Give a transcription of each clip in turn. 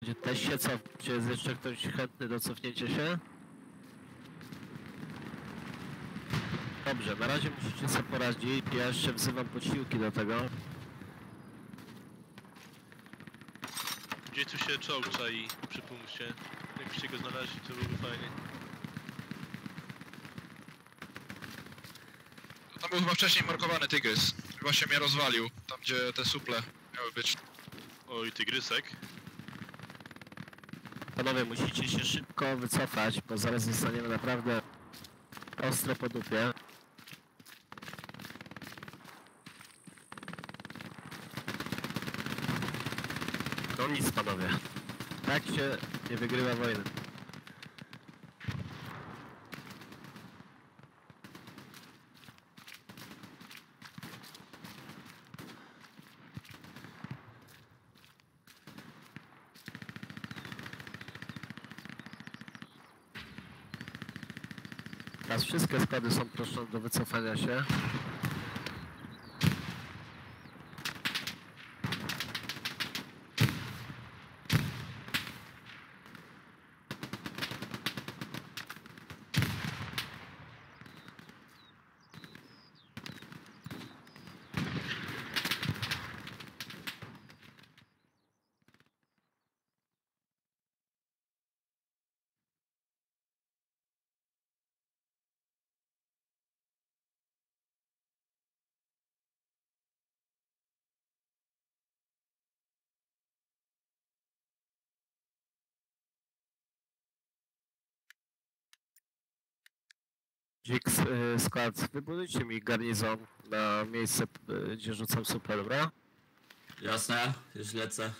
Będzie też się cofnąć. Czy jest jeszcze ktoś chętny do cofnięcia się? Dobrze, na razie musicie sobie poradzić. Ja jeszcze wzywam posiłki do tego. Gdzie tu się czołg czai przy punkcie? Jakbyście go znaleźli, to byłoby fajnie. Tam był chyba wcześniej markowany tygrys. Właśnie mnie rozwalił, tam gdzie te suple miały być. Oj, tygrysek. Panowie, musicie się szybko wycofać, bo zaraz zostaniemy naprawdę ostro po dupie. No nic, panowie. Tak się nie wygrywa wojny. Teraz wszystkie składy są proszone do wycofania się. Dix, skład, wybudujcie mi garnizon na miejsce, gdzie rzucam suple, dobra? Jasne, już lecę.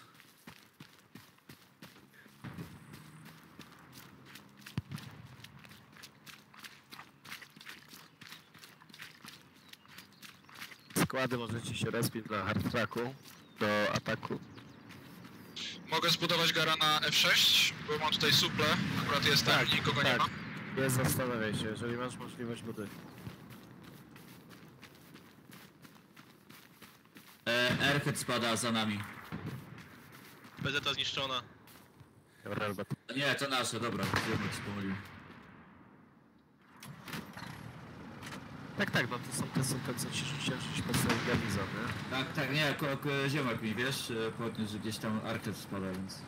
Składy możecie się respić na hard tracku do ataku. Mogę zbudować gara na F6, bo mam tutaj suple, akurat jestem i nikogo nie ma. Nie zastanawiaj się, jeżeli masz możliwość budy. Airhead spada za nami. BZ zniszczona. Dobra, Albert. Nie, to nasze, dobra, wiemy, ci pomylił. Tak, no to są te suple, co ci rzuciłem, żeś postawił garnizon, nie? Tak, nie, ziomek mi, wiesz, podniósł, że gdzieś tam Airhead spada, więc...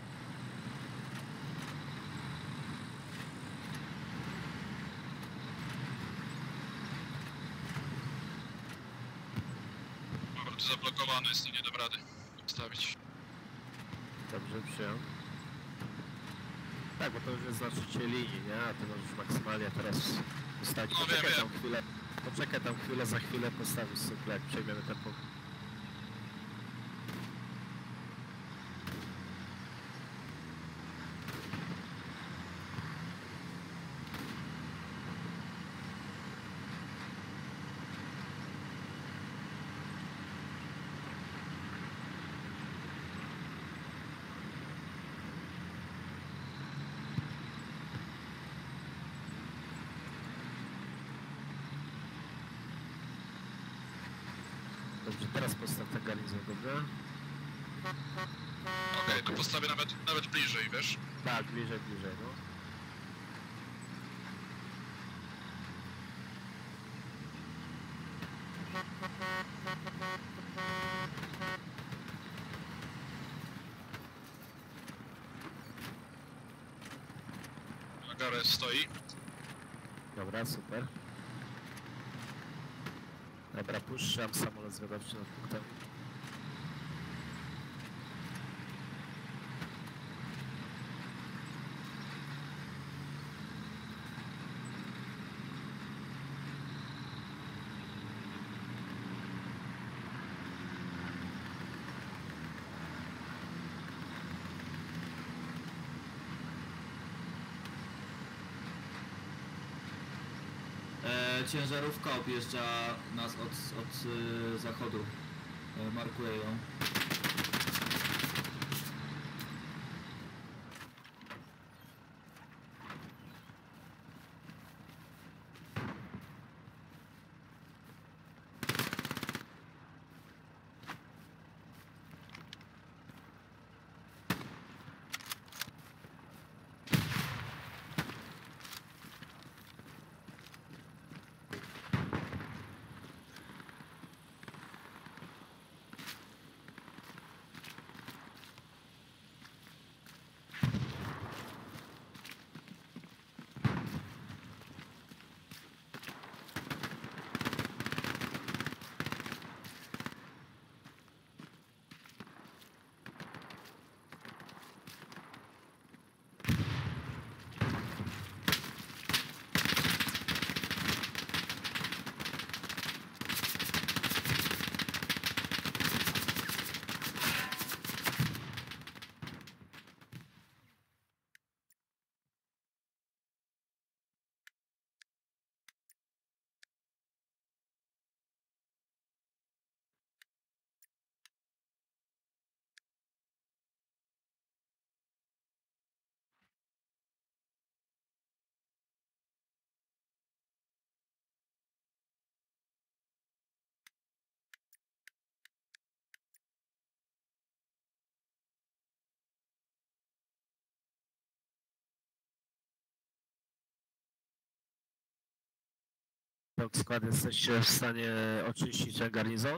Dobra, to zablokowane jest, nie dam rady ustawić. Dobrze, przyjął. Tak, bo to już jest znaczycie linii, nie? A ty możesz maksymalnie teraz ustawić. No, Poczekaj wiem. tam chwilę. Poczekaj tam chwilę, za chwilę postawisz suple, jak przejmiemy ten punkt. Dobrze, teraz postaw ten garnizon, dobra? Okej, to postawię nawet bliżej, wiesz? Tak, bliżej, no. Gara stoi. Dobra, super. Dobra, puszczam samolot zwiadowczy nad punktem. Ciężarówka objeżdża nas od zachodu. Markuję ją. Dog skład, jesteście w stanie oczyścić ten garnizon?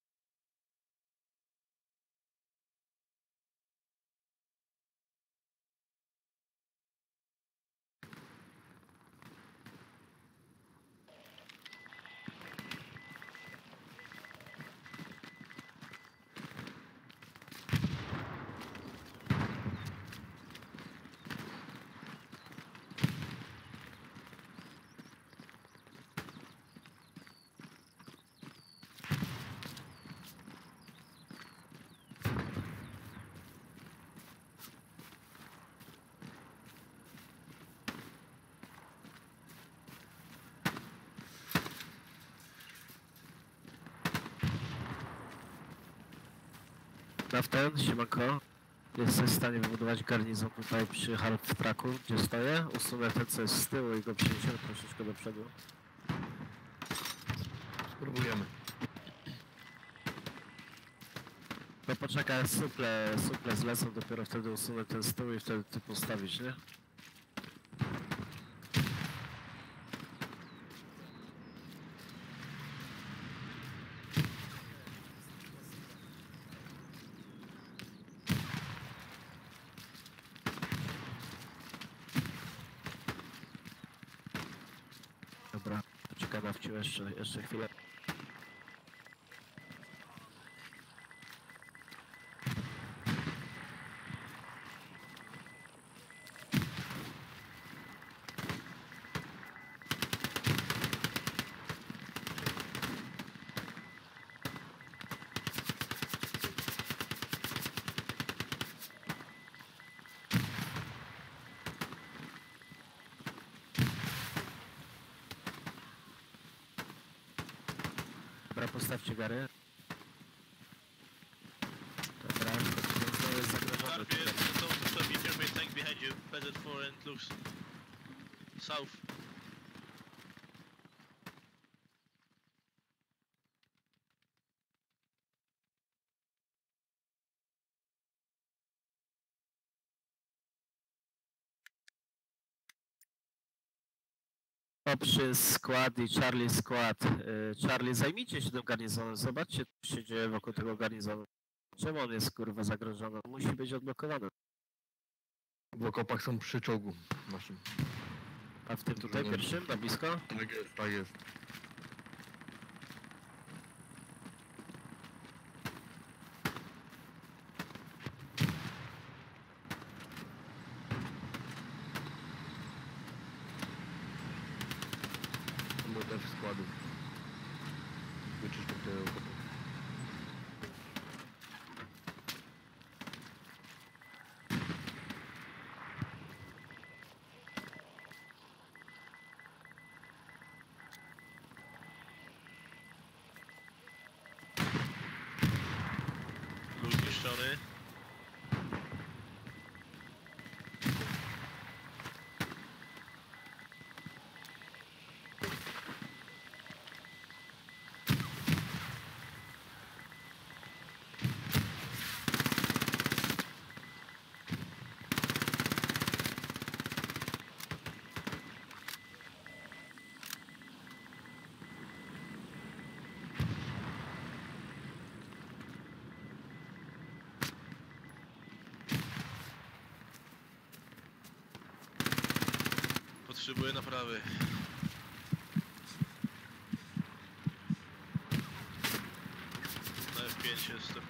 Naften, siemanko. Jesteś w stanie wybudować garnizon tutaj przy half tracku, gdzie stoję? Usunę ten, co jest z tyłu i go przeniesiemy troszeczkę do przodu. Spróbujemy. To poczekaj, suple zlecą, dopiero wtedy usunę ten z tyłu i wtedy ty postawisz, nie? Dobra, poczekaj na wciu jeszcze chwilę. Dobra, postawcie gary. Dobra, to jest zagrożone Tarpie, tutaj. so keep your main tank behind you. Peasant 4 and looks south. Option skład i Charlie skład. Charlie, zajmijcie się tym garnizonem, zobaczcie co się dzieje wokół tego garnizonu. Czemu on jest kurwa zagrożony? Musi być odblokowany. W okopach są przy czołgu naszym. A w tym tutaj Dobra. pierwszym, na blisko? Tak jest, tak jest. Bo też składu. Wyczyszczę te okopy. Luz zniszczony. Potrzebuję naprawy. Na F5 jestem.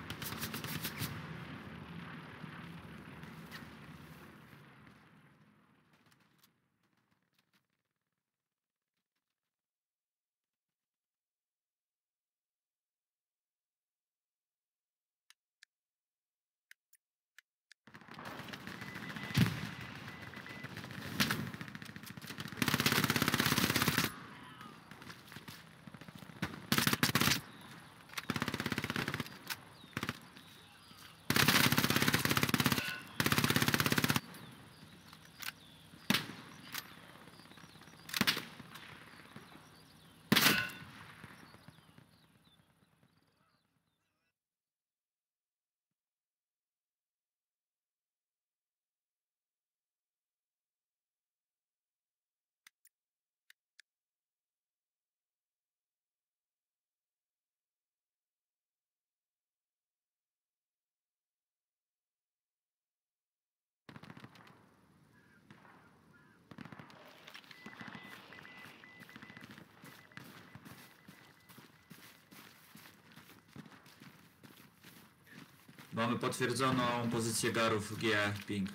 Mamy potwierdzoną pozycję garów G, ping.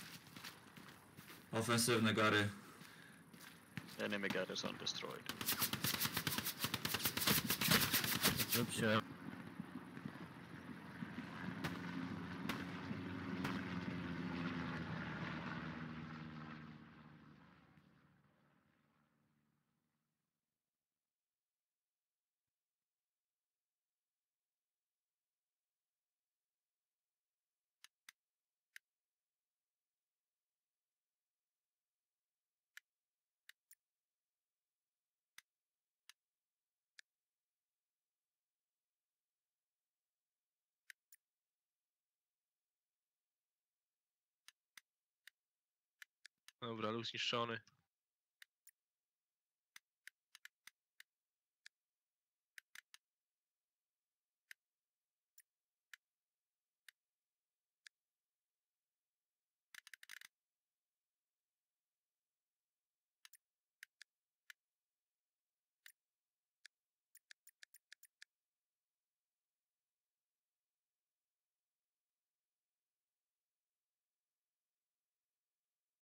Ofensywne gary. Enemy guard is undestroyed. Zrób się. Dobra, luz zniszczony.